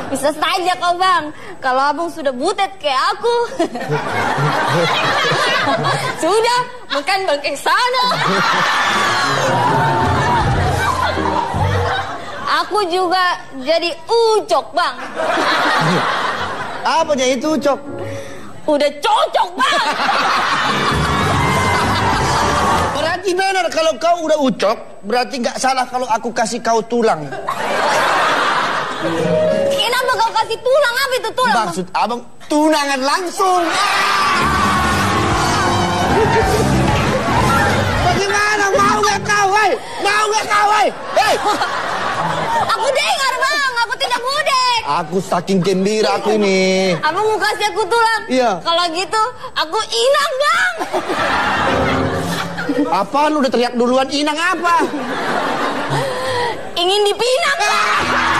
Bisa saja kau bang, kalau abang sudah butet kayak aku. Sudah, makan bangkai sana. Aku juga jadi ucok bang. Apa jadi itu ucok? Udah cocok bang. Berarti benar kalau kau udah ucok, berarti nggak salah kalau aku kasih kau tulang. Kenapa kau kasih tulang? Apa itu tulang? Maksud abang tunangan langsung. Bagaimana? Mau nggak kau, hei? Mau nggak kau, hei? Hei! Aku dengar bang, aku tidak budek. Aku saking gembira aku ini. Abang mau kasih aku tulang? Iya. Kalau gitu, aku inang bang. Apa lu udah teriak duluan, inang apa? Ingin dipinang bang.